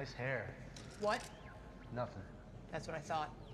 Nice hair. What? Nothing. That's what I thought.